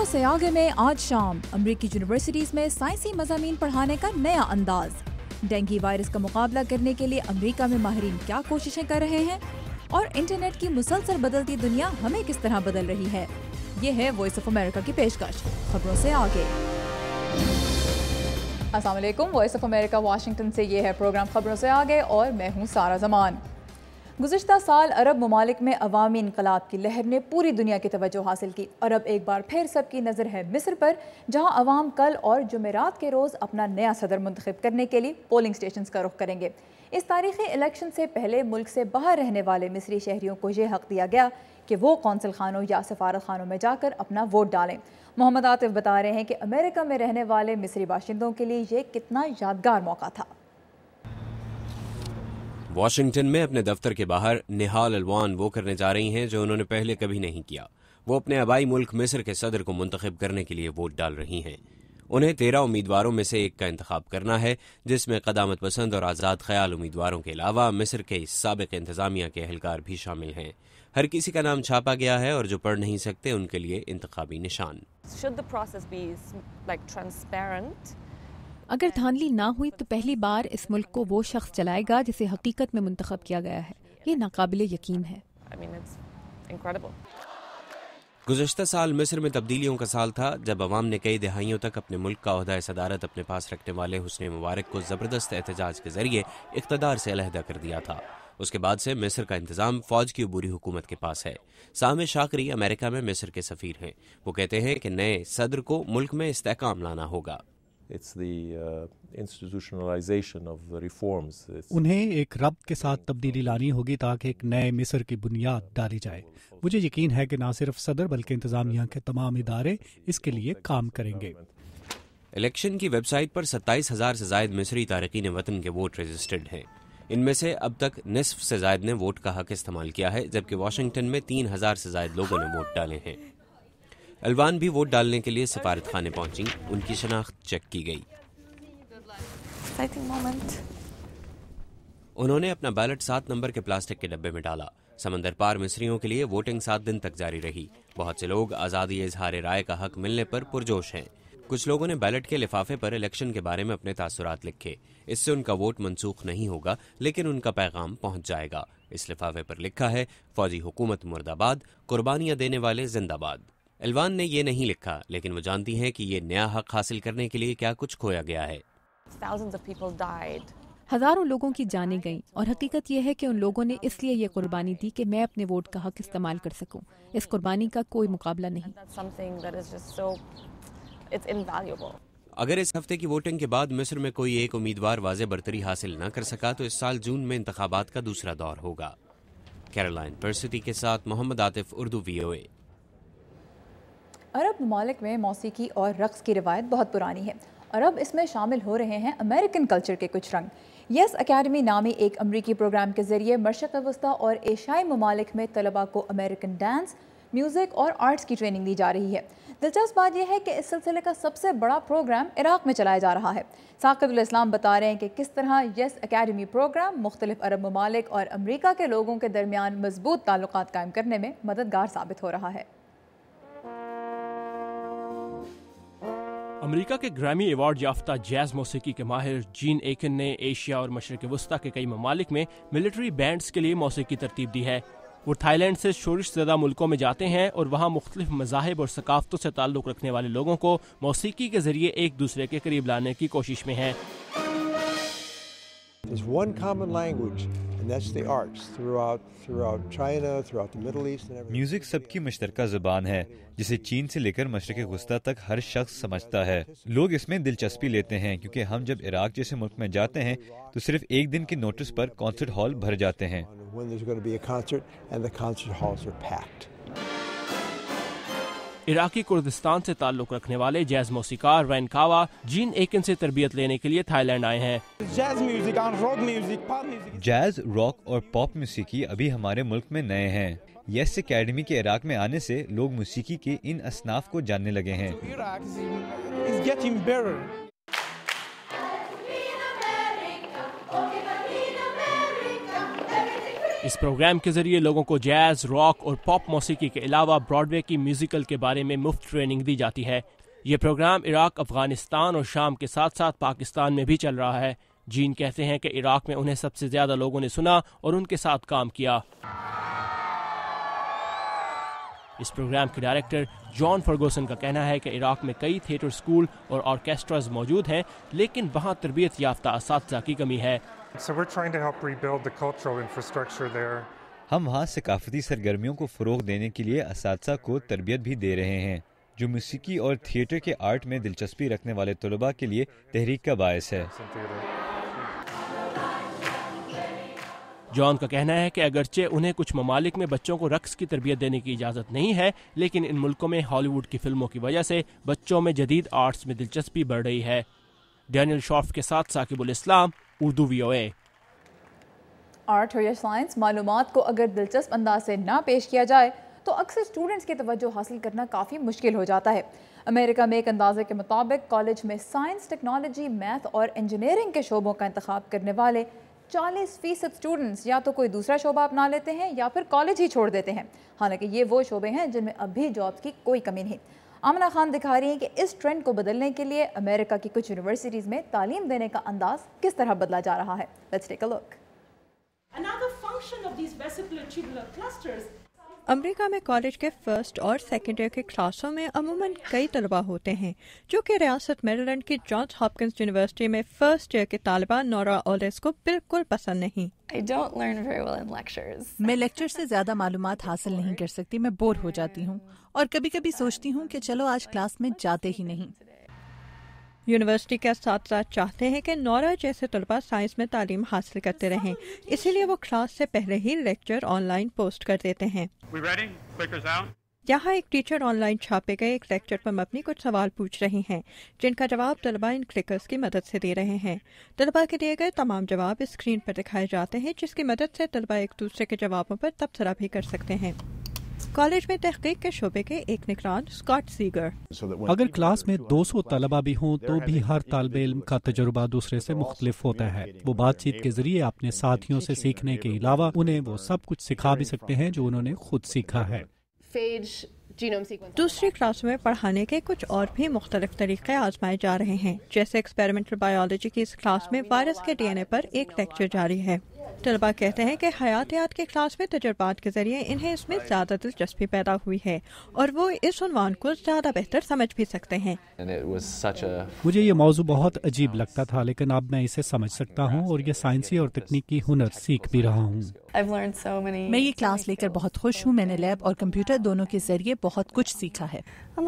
खबरों से आगे में आज शाम अमरीकी यूनिवर्सिटीज में साइंसी मज़ामीन पढ़ाने का नया अंदाज। डेंगू वायरस का मुकाबला करने के लिए अमरीका में माहिरीन क्या कोशिशें कर रहे हैं और इंटरनेट की मुसलसल बदलती दुनिया हमें किस तरह बदल रही है। ये है वॉइस ऑफ अमेरिका की पेशकश खबरों से आगे। अस्सलाम वालेकुम, वॉइस ऑफ अमेरिका वाशिंगटन से ये है प्रोग्राम खबरों से आगे और मैं हूँ सारा जमान। गुज़िश्ता साल अरब ममालिक में अवामी इनकलाब की लहर ने पूरी दुनिया की तवज्जो हासिल की और अब एक बार फिर सबकी नज़र है मिस्र पर, जहां अवाम कल और जुमेरात के रोज़ अपना नया सदर मुंतखब करने के लिए पोलिंग स्टेशंस का रुख करेंगे। इस तारीखी इलेक्शन से पहले मुल्क से बाहर रहने वाले मिस्री शहरियों को ये हक़ दिया गया कि वो कौंसल खानों या सफारत खानों में जाकर अपना वोट डालें। मोहम्मद आतिफ बता रहे हैं कि अमेरिका में रहने वाले मिस्री बाशिंदों के लिए ये कितना यादगार मौका था। वाशिंगटन में अपने दफ्तर के बाहर निहाल अलवान वो करने जा रही हैं जो उन्होंने पहले कभी नहीं किया। वो अपने आबाई मुल्क मिस्र के सदर को मुंतखब करने के लिए वोट डाल रही हैं। उन्हें 13 उम्मीदवारों में से एक का इंतखाब करना है, जिसमें क़दामत पसंद और आज़ाद ख्याल उम्मीदवारों के अलावा मिस्र के साबिक़ इंतज़ामिया के अहलकार भी शामिल हैं। हर किसी का नाम छापा गया है और जो पढ़ नहीं सकते उनके लिए इंतखाबी निशान। अगर धांधली ना हुई तो पहली बार इस मुल्क को वो शख्स चलाएगा जिसे हकीकत में मुंतखब किया गया है। ये नाकाबिले यकीन है। गुज़श्ता साल मिस्र में तब्दीलियों का साल था, जब अवाम ने कई दहाइयों तक अपने मुल्क का ओहदा सदारत अपने पास रखने वाले हुस्ने मुबारक को ज़बरदस्त एहतजाज के जरिए इक़्तिदार से अलहदा कर दिया था। उसके बाद से मिस्र का इंतज़ाम फ़ौज की अबूरी हुकूमत के पास है। सामे शाकरी अमेरिका में मिस्र के सफ़ीर हैं। वो कहते हैं कि नए सदर को मुल्क में इस्तेहकाम लाना होगा। उन्हें एक रब्त के साथ तब्दीली लानी होगी ताकि एक नए मिस्र की बुनियाद डाली जाए। मुझे यकीन है कि न सिर्फ सदर बल्कि इंतजामिया के तमाम इदारे इसके लिए काम करेंगे। इलेक्शन की वेबसाइट पर 27,000 से जायद मिस्री तारकीन वतन के वोट रजिस्टर्ड हैं। इनमें से अब तक निस्फ से जायद ने वोट का हक इस्तेमाल किया है, जबकि वाशिंगटन में 3,000 से जायद लोगों ने वोट डाले हैं। अलवान भी वोट डालने के लिए सफारत खाने पहुंची। उनकी शनाख्त चेक की गई। उन्होंने अपना बैलेट 7 नंबर के प्लास्टिक के डब्बे में डाला। समंदर पार मिस्रियों के लिए वोटिंग 7 दिन तक जारी रही। बहुत से लोग आज़ादी इजहार राय का हक मिलने पर पुरजोश हैं। कुछ लोगों ने बैलेट के लिफाफे पर इलेक्शन के बारे में अपने तासुरात लिखे। इससे उनका वोट मनसूख नहीं होगा, लेकिन उनका पैगाम पहुंच जाएगा। इस लिफाफे पर लिखा है, फौजी हुकूमत मुर्दाबाद, कुर्बानियां देने वाले जिंदाबाद। अलवान ने ये नहीं लिखा, लेकिन वो जानती हैं कि ये नया हक हासिल करने के लिए क्या कुछ खोया गया है। हजारों लोगों की जानें गईं और हकीकत यह है कि उन लोगों ने इसलिए ये कुर्बानी दी कि मैं अपने वोट का हक इस्तेमाल कर सकूं। इस कुर्बानी का कोई मुकाबला नहीं। अगर इस हफ्ते की वोटिंग के बाद मिस्र में कोई एक उम्मीदवार वाज़े बरतरी हासिल न कर सका तो इस साल जून में इंतखाबात का दूसरा दौर होगा। कैरोलाइन पर्सिटी के साथ मोहम्मद आतिफ, उर्दू VOA। अरब ममालिक में मौसीकी और रक्स की रिवायत बहुत पुरानी है और अब इसमें शामिल हो रहे हैं अमेरिकन कल्चर के कुछ रंग। यस अकेडमी नामी एक अमरीकी प्रोग्राम के जरिए मशरक़ वस्ता और एशियाई ममालिक में तलबा को अमेरिकन डांस, म्यूज़िक और आर्ट्स की ट्रेनिंग दी जा रही है। दिलचस्प बात यह है कि इस सिलसिले का सबसे बड़ा प्रोग्राम इराक़ में चलाया जा रहा है। साक़िबुल इस्लाम बता रहे हैं कि किस तरह यस अकेडमी प्रोग्राम मुख्तलिफ अरब ममालिक और अमरीका के लोगों के दरमियान मजबूत ताल्लुकात कायम करने में मददगार साबित हो रहा है। अमेरिका के ग्रैमी अवार्ड याफ्ता जैज़ मौसीकी के माहिर जीन एकिन ने एशिया और मशरक़ वस्ता के कई ममालिक में मिलिट्री बैंड्स के लिए मौसीकी तरतीब दी है। वो थाईलैंड से शोरिश ज़दा मुल्कों में जाते हैं और वहाँ मुख्तलिफ मज़ाहिब और सकाफ़तों से ताल्लुक़ रखने वाले लोगों को मौसीकी के ज़रिए एक दूसरे के करीब लाने की कोशिश में हैं। There's one common language, and that's the arts throughout China, throughout the Middle East and everything. Music सबकी मुश्तरका ज़बान है जिसे चीन से लेकर मशरक़ वस्ता तक हर शख्स समझता है। लोग इसमें दिलचस्पी लेते हैं क्योंकि हम जब इराक़ जैसे मुल्क में जाते हैं तो सिर्फ एक दिन की नोटिस पर कॉन्सर्ट हॉल भर जाते हैं। When there's going to be a concert, and the concert halls are packed. Iraqi Kurdistan से ताल्लुक़ रखने वाले जैज़ मौसीकार रैन कावा जीन एकिन से तरबियत लेने के लिए थाईलैंड आए हैं। जैज़, रॉक और पॉप मौसीकी अभी हमारे मुल्क में नए हैं। यस अकेडमी के इराक़ में आने से लोग मौसीकी के इन असनाफ को जानने लगे हैं। इस प्रोग्राम के जरिए लोगों को जैज, रॉक और पॉप मौसीकी के अलावा ब्रॉडवे की म्यूजिकल के बारे में मुफ्त ट्रेनिंग दी जाती है। ये प्रोग्राम इराक, अफगानिस्तान और शाम के साथ साथ पाकिस्तान में भी चल रहा है। जीन कहते हैं कि इराक में उन्हें सबसे ज्यादा लोगों ने सुना और उनके साथ काम किया। इस प्रोग्राम के डायरेक्टर जॉन फर्गूसन का कहना है कि इराक में कई थिएटर स्कूल और ऑर्केस्ट्राज मौजूद हैं, लेकिन वहाँ तरबियत याफ्ता असातिज़ा की कमी है। हम वहाँ सकाफती सरगर्मियों को फ़रोग़ देने के लिए असातिज़ा को तरबियत भी दे रहे हैं, जो मूसीकी और थिएटर के आर्ट में दिलचस्पी रखने वाले तलबा के लिए तहरीक का बायस है। जॉन का कहना है कि अगरचे उन्हें कुछ ममालिक में बच्चों को रक्स की तरबियत देने की इजाज़त नहीं है, लेकिन इन मुल्कों में हॉलीवुड की फिल्मों की वजह से बच्चों में जदीद आर्ट्स में दिलचस्पी बढ़ रही है। डैनियल शॉर्फ के साथ साकिबुल इस्लाम, उर्दू VOA। आर्ट हो या साइंस, मालूमात को अगर दिलचस्प अंदाज से ना पेश किया जाए तो अक्सर स्टूडेंट्स की तवज्जो हासिल करना काफ़ी मुश्किल हो जाता है। अमेरिका में एक अंदाजे के मुताबिक कॉलेज में साइंस, टेक्नोलॉजी, मैथ और इंजीनियरिंग के शोबों का इंतखाब करने वाले 40% स्टूडेंट्स या तो कोई दूसरा शोबा अपना लेते हैं या फिर कॉलेज ही छोड़ देते हैं। हालांकि ये वो शोबे हैं जिनमें अभी जॉब्स की कोई कमी नहीं। आमना खान दिखा रही हैं कि इस ट्रेंड को बदलने के लिए अमेरिका की कुछ यूनिवर्सिटीज़ में तालीम देने का अंदाज किस तरह बदला जा रहा है। Let's take a look. America में कॉलेज के फर्स्ट और सेकेंड ईयर के क्लासों में अमूमन कई तलबा होते हैं जो कि रियासत मेरीलैंड की जॉन्स हॉपकिंस यूनिवर्सिटी में फर्स्ट ईयर के तालिबा नोरा ओलेस को बिल्कुल पसंद नहीं। मैं लेक्चर से ज़्यादा मालूमात हासिल नहीं कर सकती, मैं बोर हो जाती हूँ और कभी कभी सोचती हूँ कि चलो आज क्लास में जाते ही नहीं। यूनिवर्सिटी के साथ साथ चाहते हैं कि नोरा जैसे तलबा साइंस में तालीम हासिल करते रहें, इसीलिए वो क्लास से पहले ही लेक्चर ऑनलाइन पोस्ट कर देते हैं। यहाँ एक टीचर ऑनलाइन छापे गए एक लेक्चर पर मबनी कुछ सवाल पूछ रही हैं, जिनका जवाब तलबा इन क्लिकर्स की मदद से दे रहे हैं। तलबा के दिए गए तमाम जवाब स्क्रीन पर दिखाए जाते हैं, जिसकी मदद से तलबा एक दूसरे के जवाबों पर तबसरा भी कर सकते हैं। कॉलेज में तहकीक के शोबे के एक निगरान स्कॉट सीगर, अगर क्लास में 200 तलबा भी हों तो भी हर तालिब इल्म का तजुर्बा दूसरे से मुख्तलिफ होता है। वो बातचीत के जरिए अपने साथियों से सीखने के अलावा उन्हें वो सब कुछ सिखा भी सकते हैं जो उन्होंने खुद सीखा है। दूसरी क्लास में पढ़ाने के कुछ और भी मुख्तलिफ तरीके आजमाए जा रहे हैं। जैसे एक्सपेरिमेंटल बायोलॉजी की इस क्लास में वायरस के DNA पर एक लेक्चर जारी है। तलबा कहते हैं कि हयातियात की क्लास में तजुर्बात के जरिए इन्हें इसमें ज़्यादा दिलचस्पी पैदा हुई है और वो इस उन्वान को ज़्यादा बेहतर समझ भी सकते हैं। मुझे ये मौजू बहुत अजीब लगता था, लेकिन अब मैं इसे समझ सकता हूँ और ये साइंसी और तकनीकी हुनर सीख भी रहा हूँ। मैं ये क्लास लेकर बहुत खुश हूँ। मैंने लैब और कंप्यूटर दोनों के जरिए बहुत कुछ सीखा है।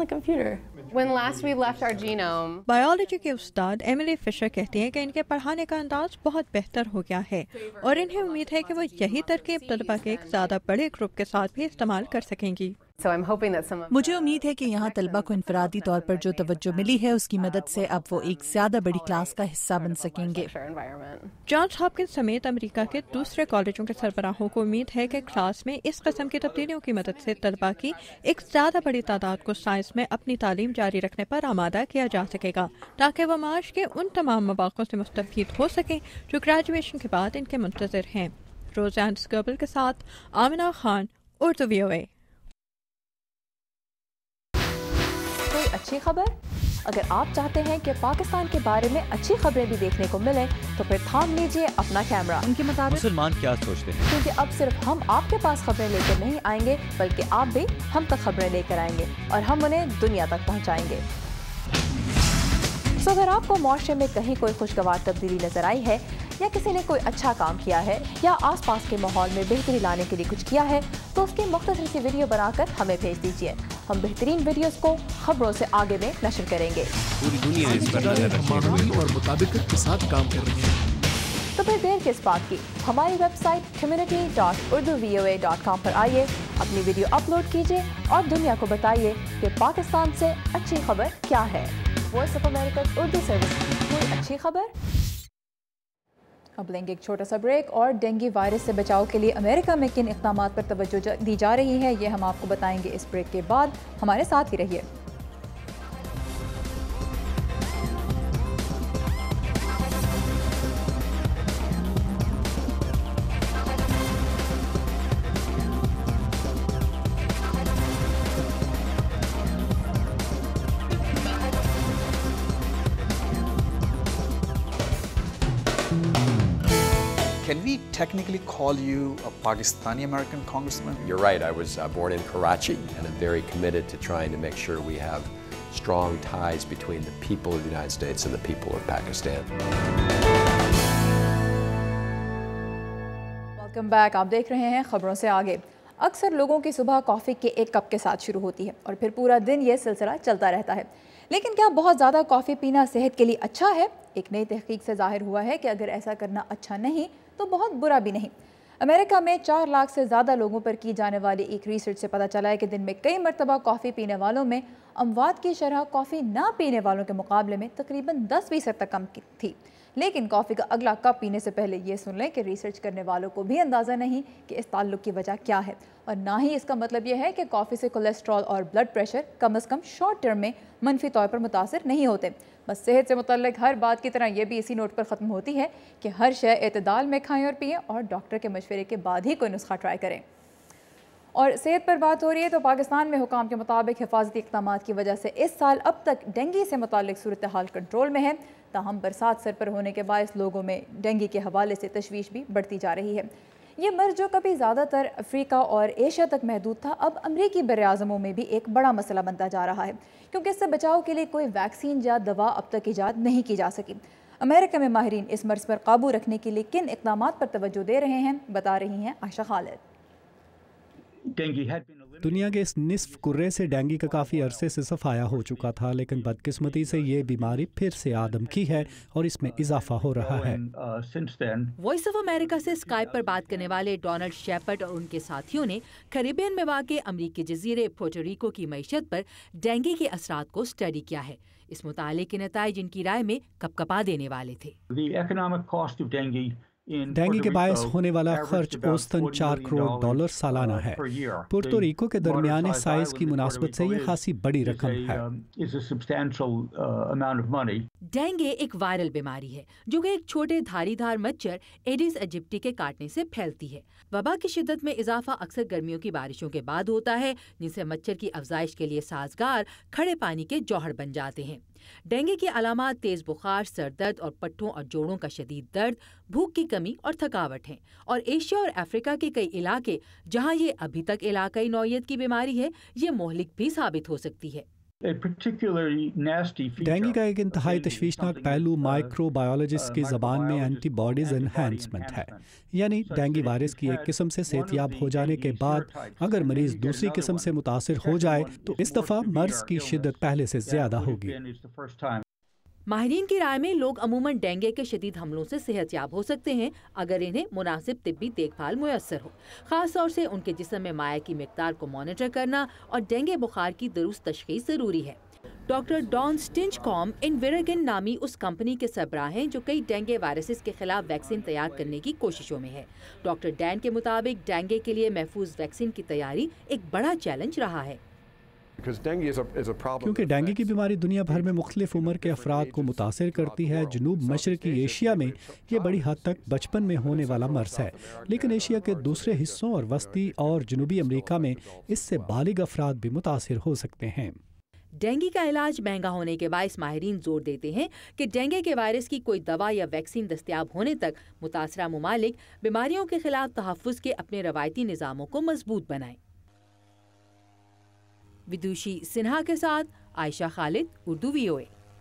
बायोलॉजी के उस्ताद एमिली फिशर कहती हैं कि इनके पढ़ाने का अंदाज बहुत बेहतर हो गया है और इन्हें उम्मीद है कि वो यही तरकीब तलबा के एक ज़्यादा बड़े ग्रुप के साथ भी इस्तेमाल कर सकेंगी। मुझे उम्मीद है कि यहाँ तलबा को इनफरादी तौर पर जो तवज्जो मिली है उसकी मदद से अब वो एक ज्यादा बड़ी क्लास का हिस्सा बन सकेंगे। जॉन्स हॉपकिंस समेत अमेरिका के दूसरे कॉलेजों के सरबराहों को उम्मीद है कि क्लास में इस किस्म की तब्दीलियों की मदद से तलबा की एक ज्यादा बड़ी तादाद को साइंस में अपनी तालीम जारी रखने पर आमादा किया जा सकेगा, ताकि वह माश के उन तमाम मौक़ों से मुस्तफ़ीद हो सकें जो ग्रेजुएशन के बाद इनके मुंतज़िर हैं। रोज़ान स्कर्बल के साथ आमिना खान, उर्दू VOA। कोई अच्छी खबर? अगर आप चाहते हैं कि पाकिस्तान के बारे में अच्छी खबरें भी देखने को मिले तो फिर थाम लीजिए अपना कैमरा। उनके मुताबिक मुसलमान क्या सोचते हैं, क्योंकि अब सिर्फ हम आपके पास खबरें लेकर नहीं आएंगे बल्कि आप भी हम तक खबरें लेकर आएंगे और हम उन्हें दुनिया तक पहुंचाएंगे। तो अगर आपको मुआशरे में कहीं कोई खुशगवार तब्दीली नजर आई है या किसी ने कोई अच्छा काम किया है या आसपास के माहौल में बेहतरी लाने के लिए कुछ किया है तो उसकी मुख्तसर सी वीडियो बनाकर हमें भेज दीजिए। हम बेहतरीन वीडियोस को खबरों से आगे में नशर करेंगे। पूरी दुनिया इस पर नजर रखी और मुताबिकत के साथ काम कर रही है। तो फिर देर किस बात की, हमारी वेबसाइट community.urduvoa.com पर आइए, अपनी वीडियो अपलोड कीजिए और दुनिया को बताइए कि पाकिस्तान से अच्छी खबर क्या है। Voice of America Urdu service की कोई अच्छी खबर। अब लेंगे एक छोटा सा ब्रेक और डेंगू वायरस से बचाव के लिए अमेरिका में किन इक़दामात पर तवज्जो दी जा रही है ये हम आपको बताएंगे इस ब्रेक के बाद। हमारे साथ ही रहिए। technically call you a Pakistani American congressman? You're right. I was born in Karachi, and I'm very committed to trying to make sure we have strong ties between the people of the United States and the people of Pakistan. Welcome back. आप देख रहे हैं खबरों से आगे। अक्सर लोगों की सुबह कॉफ़ी के एक कप के साथ शुरू होती है और फिर पूरा दिन ये सिलसिला चलता रहता है। लेकिन क्या बहुत ज़्यादा कॉफ़ी पीना सेहत के लिए अच्छा है? एक नई तहकीक से ज़ाहिर हुआ है कि अगर ऐसा करना अच्छा नहीं तो बहुत बुरा भी नहीं। अमेरिका में 4 लाख से ज़्यादा लोगों पर की जाने वाली एक रिसर्च से पता चला है कि दिन में कई मरतबा कॉफ़ी पीने वालों में अमवात की शरह कॉफ़ी ना पीने वालों के मुकाबले में तकरीबन 10% तक कम थी। लेकिन कॉफ़ी का अगला कप पीने से पहले ये सुन लें कि रिसर्च करने वालों को भी अंदाज़ा नहीं कि इस ताल्लुक़ की वजह क्या है, और ना ही इसका मतलब यह है कि कॉफ़ी से कोलेस्ट्रॉल और ब्लड प्रेशर कम अज़ कम शॉर्ट टर्म में मनफी तौर पर मुतासर नहीं होते। बस सेहत से मुतल्लिक़ हर बात की तरह ये भी इसी नोट पर ख़त्म होती है कि हर शय एतदाल में खाएँ और पिएँ और डॉक्टर के मशवरे के बाद ही कोई नुस्खा ट्राई करें। और सेहत पर बात हो रही है तो पाकिस्तान में हुकाम के मुताबिक हिफाजती इक़दामात की वजह से इस साल अब तक डेंगू से मुतालिक सूरत हाल कंट्रोल में है। ताहम बरसात सर पर होने के बायस लोगों में डेंगू के हवाले से तशवीश भी बढ़ती जा रही है। ये मर्ज जो कभी ज़्यादातर अफ्रीका और एशिया तक महदूद था, अब अमरीकी बरआज़मों में भी एक बड़ा मसला बनता जा रहा है, क्योंकि इससे बचाव के लिए कोई वैक्सीन या दवा अब तक ईजाद नहीं की जा सकी। अमेरिका में माहिरीन इस मर्ज पर काबू रखने के लिए किन इक़दामात पर तवज्जो दे रहे हैं, बता रही हैं आयशा खालिद। दुनिया के इस निस्फ कुर्रे से डेंगू का काफ़ी अरसे से सफाया हो चुका था, लेकिन बदकिस्मती से ये बीमारी फिर से आदम की है और इसमें इजाफा हो रहा है। वॉइस ऑफ अमेरिका से स्काइप पर बात करने वाले डोनाल्ड शेपर्ड और उनके साथियों ने कैरिबियन में वाक़े अमरीकी जजीरे पोर्टोरिको की मईशत पर डेंगू के असरात को स्टडी किया है। इस मुताले के नताइज इनकी राय में कपकपा देने वाले थे। डेंगू के बायस होने वाला खर्च औसतन $4 करोड़ सालाना है। पुर्तो रिको के दरमियाने साइज की मुनासबत से ये खासी बड़ी रकम है। डेंगू एक वायरल बीमारी है जो कि एक छोटे धारीदार मच्छर एडिस एजिप्टी के काटने से फैलती है। वबा की शिद्दत में इजाफा अक्सर गर्मियों की बारिशों के बाद होता है, जिनसे मच्छर की अफजाइश के लिए साजगार खड़े पानी के जौहर बन जाते हैं। डेंगू की अलामात तेज बुखार, सर दर्द और पट्टों और जोड़ों का शदीद दर्द, भूख की कमी और थकावट हैं। और एशिया और अफ्रीका के कई इलाके जहां ये अभी तक इलाकाई नौयत की बीमारी है, ये मोहलिक भी साबित हो सकती है। डेंगू का एक इंतहाई तशवीशनाक पहलू माइक्रोबायोलॉजिस्ट की ज़बान में एंटीबॉडीज एनहांसमेंट है, यानी डेंगू वायरस की एक किस्म से सेहतियाब हो जाने के बाद अगर मरीज दूसरी किस्म से मुतासिर हो जाए तो इस दफ़ा मर्ज की शिद्दत पहले से ज़्यादा होगी। माहिरीन की राय में लोग अमूमन डेंगू के शदीद हमलों से सेहतयाब हो सकते हैं अगर इन्हें मुनासिब तिब्बी देखभाल मुयस्सर हो। खास तौर से उनके जिस्म में माया की मिकदार को मॉनिटर करना और डेंगू बुखार की दुरुस्त तशखीस ज़रूरी है। डॉक्टर डॉन स्टिंचकॉम इनविरागन नामी उस कंपनी के सरबराह हैं जो कई डेंगू वायरसेस के खिलाफ वैक्सीन तैयार करने की कोशिशों में है। डॉक्टर डैन के मुताबिक डेंगू के लिए महफूज वैक्सीन की तैयारी एक बड़ा चैलेंज रहा है, क्योंकि डेंगू की बीमारी दुनिया भर में मुख्तलिफ उम्र के अफराद को मुतासर करती है। जनूब मशरकी एशिया में ये बड़ी हद तक बचपन में होने वाला मर्ज है, लेकिन एशिया के दूसरे हिस्सों और वस्ती और जनूबी अमेरिका में इससे बालिग अफराद भी मुतासर हो सकते हैं। डेंगू का इलाज महंगा होने के बायस माहिरीन जोर देते हैं कि डेंगू के वायरस की कोई दवा या वैक्सीन दस्तयाब होने तक मुतासरा मुमालिक बीमारियों के खिलाफ तहफ़्फ़ुज़ के अपने रवायती निज़ामों को मजबूत बनाएं। विदुषी सिन्हा के साथ आयशा खालिद, उर्दू VOA।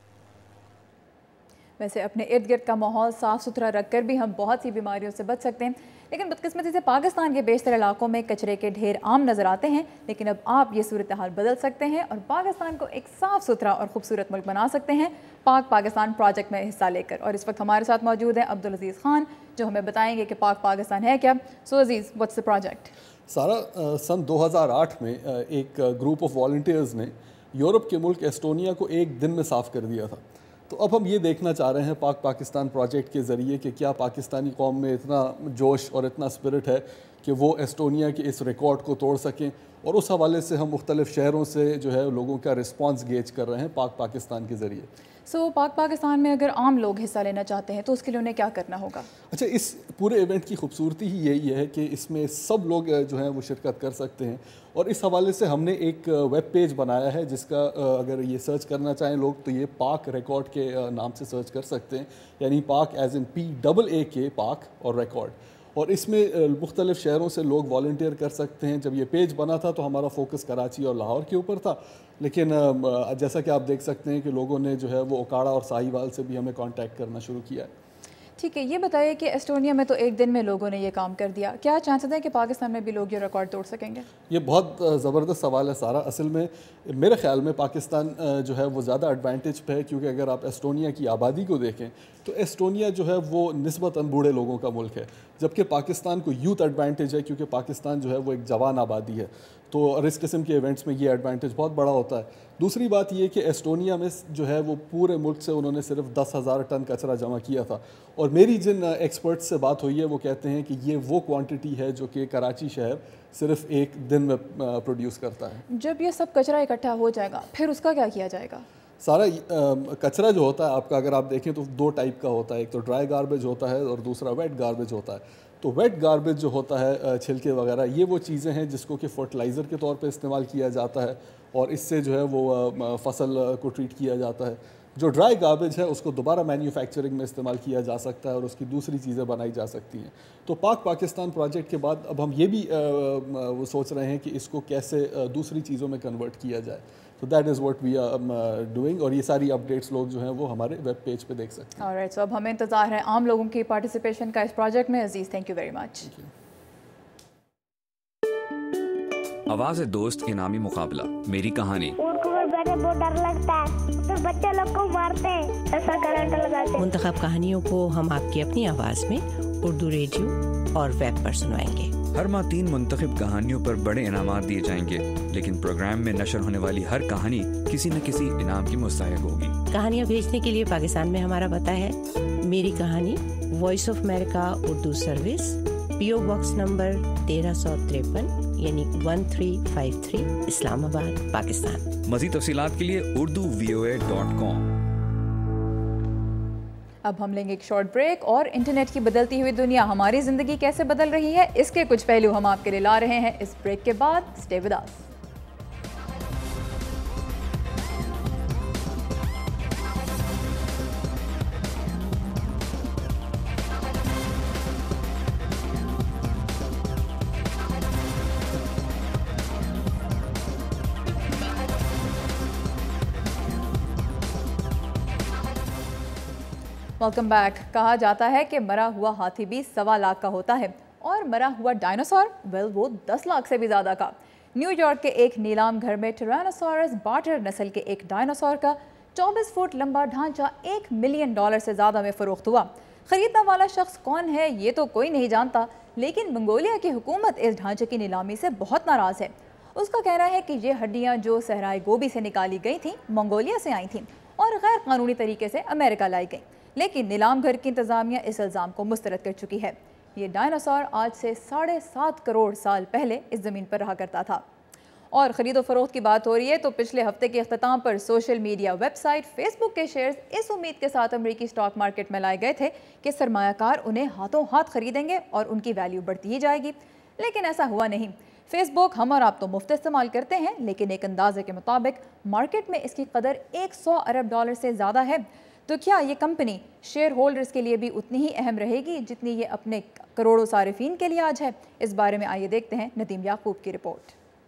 वैसे अपने इर्द गिर्द का माहौल साफ़ सुथरा रखकर भी हम बहुत सी बीमारियों से बच सकते हैं, लेकिन बदकिस्मती से पाकिस्तान के बेशतर इलाकों में कचरे के ढेर आम नज़र आते हैं। लेकिन अब आप ये सूरत हाल बदल सकते हैं और पाकिस्तान को एक साफ़ सुथरा और खूबसूरत मुल्क बना सकते हैं पाक पाकिस्तान प्रोजेक्ट में हिस्सा लेकर। और इस वक्त हमारे साथ मौजूद हैं अब्दुल अजीज़ खान, जो हमें बताएंगे कि पाक पाकिस्तान है क्या। So Aziz, what's the project? Sara सन 2008 में एक ग्रुप ऑफ वॉलंटियर्स ने यूरोप के मुल्क एस्टोनिया को एक दिन में साफ़ कर दिया था। तो अब हम ये देखना चाह रहे हैं पाक पाकिस्तान प्रोजेक्ट के ज़रिए कि क्या पाकिस्तानी कौम में इतना जोश और इतना स्पिरिट है कि वो एस्टोनिया के इस रिकॉर्ड को तोड़ सकें। और उस हवाले से हम मुख्तलिफ शहरों से जो है लोगों का रिस्पांस गेज कर रहे हैं पाक पाकिस्तान के ज़रिए। सो पाक पाकिस्तान में अगर आम लोग हिस्सा लेना चाहते हैं तो उसके लिए उन्हें क्या करना होगा? अच्छा, इस पूरे इवेंट की खूबसूरती ही यही है कि इसमें सब लोग जो हैं वो शिरकत कर सकते हैं। और इस हवाले से हमने एक वेब पेज बनाया है जिसका अगर ये सर्च करना चाहें लोग तो ये पाक रिकॉर्ड के नाम से सर्च कर सकते हैं, यानी पाक एज इन PAAK पाक और रिकॉर्ड। اور اس میں مختلف شہروں سے لوگ والنٹیئر کر سکتے ہیں. جب یہ پیج بنا تھا تو ہمارا فوکس کراچی اور لاہور کے اوپر تھا, لیکن جیسا کہ آپ دیکھ سکتے ہیں کہ لوگوں نے جو ہے وہ اوکاڑا اور ساہیوال سے بھی ہمیں کانٹیکٹ کرنا شروع کیا ہے. ٹھیک ہے, یہ بتائیے کہ ایسٹونیا میں تو ایک دن میں لوگوں نے یہ کام کر دیا, کیا چانسز ہیں کہ پاکستان میں بھی لوگ یہ ریکارڈ توڑ سکیں گے؟ یہ بہت زبردست سوال ہے سارا. اصل میں میرے خیال میں پاکستان جو ہے وہ زیادہ ایڈوانٹیج پہ ہے, کیونکہ اگر آپ ایسٹونیا کی آبادی کو دیکھیں تو ایسٹونیا جو ہے وہ نسبتاً بوڑھے لوگوں کا ملک ہے, جبکہ پاکستان کو یوتھ ایڈوانٹیج ہے, کیونکہ پاکستان جو ہے وہ ایک جوان آبادی ہے. تو اور اس قسم کے ایونٹس میں یہ ایڈوانٹیج بہت بڑا ہوتا ہے. دوسری بات یہ کہ ایسٹونیا میں جو ہے وہ پورے ملک سے انہوں نے صرف 10,000 ٹن کچرا جمع کیا تھا, اور میری جن ایکسپرٹس سے بات ہوئی ہے وہ کہتے ہیں کہ یہ وہ کوانٹٹی ہے جو کہ کراچی شہر صرف ایک دن میں پروڈیوس کرتا ہے. جب یہ سب کچرا اکٹھا ہو جائے گا پھر اس کا کیا کیا جائے گا؟ سارا کچرا جو ہوتا ہے آپ کا, اگر آپ دیکھیں تو 2 ٹائپ کا ہوتا ہے, ایک تو ڈرائی گاربیج ہوتا ہے اور دوسرا ویٹ گاربیج ہوتا ہے. تو ویٹ گاربیج جو ہوتا ہے چھلکے وغیرہ, یہ وہ چیزیں ہیں جس کو کہ فرٹیلائزر کے طور پہ استعمال کیا جاتا ہے اور اس سے جو ہے وہ فصل کو ٹریٹ کیا جاتا ہے. جو ڈرائی گاربیج ہے اس کو دوبارہ مینوفیکچرنگ میں استعمال کیا جا سکتا ہے اور اس کی دوسری چیزیں بنائی جا سکتی ہیں. تو پاکستان پروجیکٹ کے بعد اب ہم یہ بھی وہ سوچ رہے ہیں کہ اس کو کیسے دوسری چیزوں میں کنورٹ کیا جائے. تو that is what we are doing, اور یہ ساری اپڈیٹس لوگ جو ہیں وہ ہمارے ویب پیج پہ دیکھ سکتے ہیں. آلرائٹ, سو اب ہمیں انتظار ہے عام لوگوں کی پارٹیسپیشن کا اس پروجیکٹ میں. Aziz, thank you very much. آواز دوست انعامی مقابلہ, میری کہانی. بہت ڈر لگتا ہے, تو بچے لوگ کو مارتے ہیں, ایسا کرنٹ لگاتے ہیں. منتخب کہانیوں کو ہم آپ کی اپنی آواز میں اردو ریڈیو اور ویب پر سنوائیں گے. ہر ماہ 3 منتخب کہانیوں پر بڑے انعامات دیے جائیں گے, لیکن پروگرام میں نشر ہونے والی ہر کہانی کسی نہ کسی انعام کی مستحق ہوگی. کہانیاں بھیجنے کے لیے پاکستان میں ہمارا پتہ ہے میری کہانی, voice of America Urdu service, PO box number 1353 یعنی 1353 اسلام آباد, پاکستان. مزید تفصیلات کے لیے urduvoa.com. اب ہم لیں گے ایک شارٹ بریک, اور انٹرنیٹ کی بدلتی ہوئی دنیا ہماری زندگی کیسے بدل رہی ہے اس کے کچھ پہلو ہم آپ کے لیے لا رہے ہیں. اس بریک کے بعد stay with us. Welcome back. کہا جاتا ہے کہ مرا ہوا ہاتھی بھی 1.25 لاکھ کا ہوتا ہے, اور مرا ہوا ڈائناسور وہ 10 لاکھ سے بھی زیادہ کا. نیو یارک کے ایک نیلام گھر میں ٹرانوسورس بارٹر نسل کے ایک ڈائناسور کا 24 فٹ لمبا ڈھانچہ $1 ملین سے زیادہ میں فروخت ہوا. خریدنے والا شخص کون ہے یہ تو کوئی نہیں جانتا, لیکن منگولیا کی حکومت اس ڈھانچے کی نیلامی سے بہت ناراض ہے. اس کا کہنا ہے کہ یہ ہڈیاں جو صحرائے گوبی سے نکالی گئی تھیں منگولیا سے آئی تھیں اور غیر قانونی طریقے سے امریکہ لائی گئیں, لیکن نیلام گھر کی انتظامیہ اس الزام کو مسترد کر چکی ہے. یہ ڈائناسور آج سے 7.5 کروڑ سال پہلے اس زمین پر رہا کرتا تھا. اور خرید و فروخت کی بات ہو رہی ہے تو پچھلے ہفتے کے اختتام پر social media website Facebook کے شیئرز اس امید کے ساتھ امریکی اسٹاک مارکیٹ میں لائے گئے تھے کہ سرمایہ کار انہیں ہاتھوں ہاتھ خریدیں گے اور ان کی ویلیو بڑھتی ہی جائے گی, لیکن ایسا ہوا نہیں. فیس بک ہم اور آپ تو مفت استعمال کرتے ہیں, لیکن ایک اندازے کے مطابق مارکیٹ میں اس کی قدر $100 ارب سے زیادہ ہے. تو کیا یہ کمپنی شیئر ہولڈرز کے لیے بھی اتنی ہی اہم رہے گی جتنی یہ اپنے کروڑوں صارفین کے لیے آج ہے؟ اس بارے میں آئیے دیکھتے ہیں ندیم یعقوب کی رپورٹ.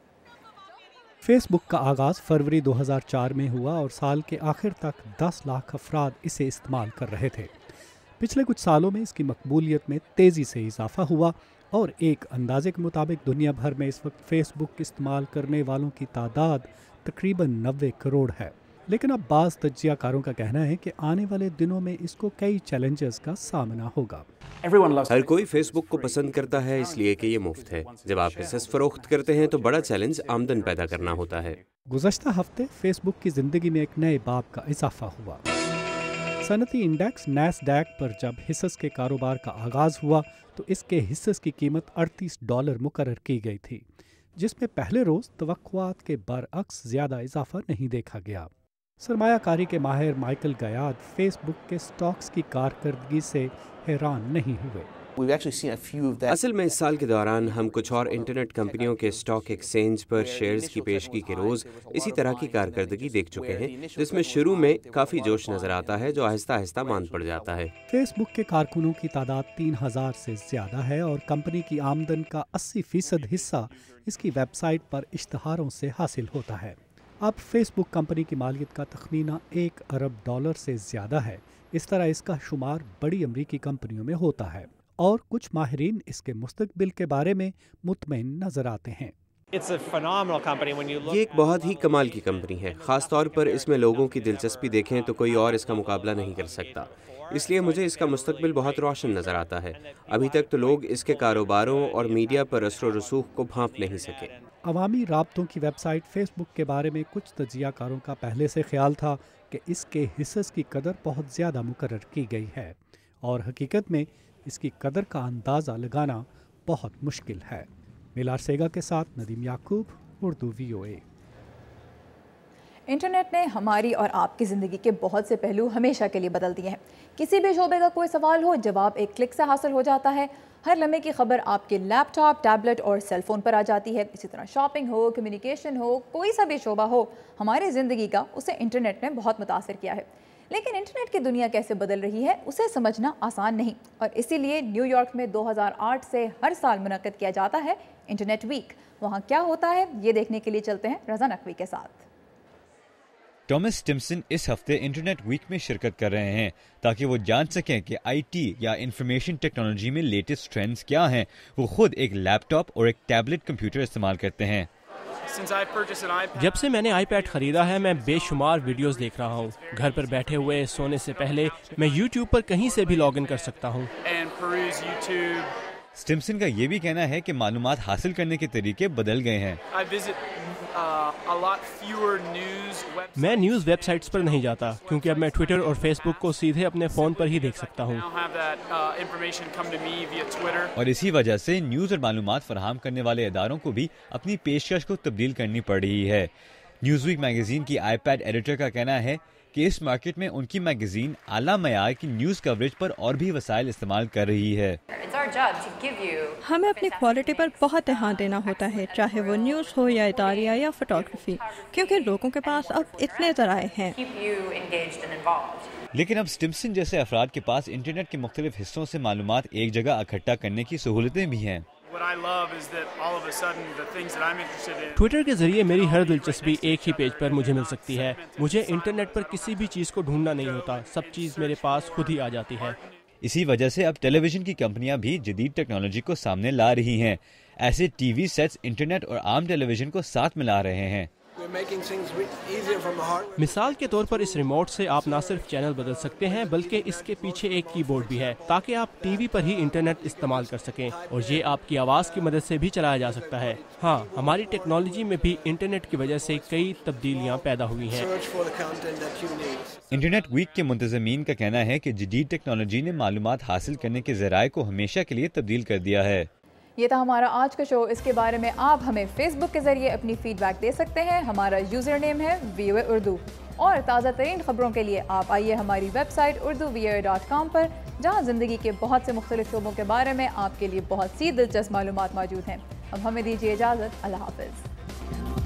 فیس بک کا آغاز فروری 2004 میں ہوا اور سال کے آخر تک 10 لاکھ افراد اسے استعمال کر رہے تھے. پچھلے کچھ سالوں میں اس کی مقبولیت میں تیزی سے اضافہ ہوا اور ایک اندازے کے مطابق دنیا بھر میں اس وقت فیس بک استعمال کرنے والوں کی تعداد تقریباً 90 کروڑ ہے. لیکن اب بعض تجزیہ کاروں کا کہنا ہے کہ آنے والے دنوں میں اس کو کئی چیلنجز کا سامنا ہوگا. ہر کوئی فیس بک کو پسند کرتا ہے اس لیے کہ یہ مفت ہے. جب آپ حصص فروخت کرتے ہیں تو بڑا چیلنج آمدن پیدا کرنا ہوتا ہے. گزشتہ ہفتے فیس بک کی زندگی میں ایک نئے باب کا اضافہ ہوا. صنعتی انڈیکس نیسڈیک پر جب حصص کے کاروبار کا آغاز ہوا تو اس کے حصص کی قیمت $38 مقرر کی گئی تھی, جس میں پہلے روز توقعات کے برعکس زیادہ اضافہ نہیں دیکھا گیا. سرمایہ کاری کے ماہر مائیکل گیاد فیس بک کے سٹاکس کی کارکردگی سے حیران نہیں ہوئے. असल में इस साल के दौरान हम कुछ और इंटरनेट कंपनियों के स्टॉक एक्सचेंज पर शेयर्स की पेशगी के रोज इसी तरह की कारकर्दगी देख चुके हैं, जिसमें शुरू में काफी जोश नजर आता है जो आहिस्ता आहिस्ता मान पड़ जाता है। फेसबुक के कारकुनों की तादाद 3000 से ज्यादा है और कंपनी की आमदन का 80% हिस्सा इसकी वेबसाइट पर इश्तहारों से हासिल होता है। अब फेसबुक कंपनी की मालियत का तखमीना $1 अरब से ज्यादा है। इस तरह इसका शुमार बड़ी अमरीकी कंपनियों में होता है और कुछ माहिरीन इसके मुस्तकबिल के बारे में मुतमईन नजर आते हैं। ये एक बहुत ही कमाल की कंपनी है, खास तौर पर इसमें लोगों की दिलचस्पी देखें तो कोई और इसका मुकाबला नहीं कर सकता, इसलिए मुझे इसका मुस्तकबिल बहुत रोशन नजर आता है। अभी तक तो लोग इसके कारोबारों और मीडिया पर असर रसूख को भांप नहीं सके। अवामी राब्तों की वेबसाइट फेसबुक के बारे में कुछ तजियाकारों का पहले से ख्याल था कि इसके हिस्स की कदर बहुत ज़्यादा मुकर्रर की गई है और हकीकत में इसकी कदर का अंदाज़ा लगाना बहुत मुश्किल है। मिलार सेगा के साथ नदीम याकूब, उर्दू VOA। इंटरनेट ने हमारी और आपकी ज़िंदगी के बहुत से पहलू हमेशा के लिए बदल दिए हैं। किसी भी शोबे का कोई सवाल हो, जवाब एक क्लिक से हासिल हो जाता है। हर लम्हे की खबर आपके लैपटॉप, टैबलेट और सेल फ़ोन पर आ जाती है। इसी तरह शॉपिंग हो, कम्युनिकेशन हो, कोई सा भी शोबा हो, हमारी ज़िंदगी का उसे इंटरनेट ने बहुत मुतासिर किया है। लेकिन इंटरनेट की दुनिया कैसे बदल रही है उसे समझना आसान नहीं, और इसीलिए न्यूयॉर्क में 2008 से हर साल मुनक्किद किया जाता है इंटरनेट वीक। वहाँ क्या होता है ये देखने के लिए चलते हैं रज़ा नकवी के साथ। टॉमस स्टिम्सन इस हफ्ते इंटरनेट वीक में शिरकत कर रहे हैं ताकि वो जान सकें कि IT या इंफॉर्मेशन टेक्नोलॉजी में लेटेस्ट ट्रेंड्स क्या हैं। वो खुद एक लैपटॉप और एक टैबलेट कंप्यूटर इस्तेमाल करते हैं। जब से मैंने iPad खरीदा है मैं बेशुमार वीडियोस देख रहा हूँ। घर पर बैठे हुए सोने से पहले मैं YouTube पर कहीं से भी लॉग इन कर सकता हूँ। स्टिम्सन का ये भी कहना है कि मालूमात हासिल करने के तरीके बदल गए हैं। मैं न्यूज़ वेबसाइट्स पर नहीं जाता क्योंकि अब मैं ट्विटर और फेसबुक को सीधे अपने फ़ोन पर ही देख सकता हूँ। और इसी वजह से न्यूज़ और मालूमात फराहम करने वाले इदारों को भी अपनी पेशकश को तब्दील करनी पड़ रही है। न्यूज़वीक मैगजीन की iPad एडिटर का कहना है कि इस मार्केट में उनकी मैगजीन आला मयार की न्यूज़ कवरेज पर और भी वसाइल इस्तेमाल कर रही है। हमें अपनी क्वालिटी पर बहुत ध्यान देना होता है, चाहे वो न्यूज़ हो या इदारिया या फोटोग्राफी, क्योंकि लोगों के पास अब इतने ज़राए हैं। लेकिन अब स्टिम्सन जैसे अफराद के पास इंटरनेट के मुख्तलिफ हिस्सों से मालूमात एक जगह इकट्ठा करने की सहूलतें भी हैं। ट्विटर के जरिए मेरी हर दिलचस्पी एक ही पेज पर मुझे मिल सकती है। मुझे इंटरनेट पर किसी भी चीज़ को ढूंढना नहीं होता, सब चीज़ मेरे पास खुद ही आ जाती है। इसी वजह से अब टेलीविजन की कंपनियां भी जदीद टेक्नोलॉजी को सामने ला रही हैं। ऐसे टीवी सेट्स इंटरनेट और आम टेलीविजन को साथ मिला रहे हैं। मिसाल के तौर पर इस रिमोट से आप न सिर्फ चैनल बदल सकते हैं बल्कि इसके पीछे एक कीबोर्ड भी है ताकि आप टीवी पर ही इंटरनेट इस्तेमाल कर सकें, और ये आपकी आवाज़ की मदद से भी चलाया जा सकता है। हाँ, हमारी टेक्नोलॉजी में भी इंटरनेट की वजह से कई तब्दीलियाँ पैदा हुई हैं। इंटरनेट वीक के मुंतज़मीन का कहना है कि जदीद टेक्नोलॉजी ने मालूमात हासिल करने के ज़राए को हमेशा के लिए तब्दील कर दिया है। ये था हमारा आज का शो। इसके बारे में आप हमें फेसबुक के जरिए अपनी फीडबैक दे सकते हैं। हमारा यूज़र नेम है VOA उर्दू, और ताज़ा तरीन खबरों के लिए आप आइए हमारी वेबसाइट urduvoa.com पर, जहाँ ज़िंदगी के बहुत से मुख्तलिफ शोबों के बारे में आपके लिए बहुत सी दिलचस्प मालूमात मौजूद हैं। अब हमें दीजिए इजाज़त। अल्लाह हाफ़िज़।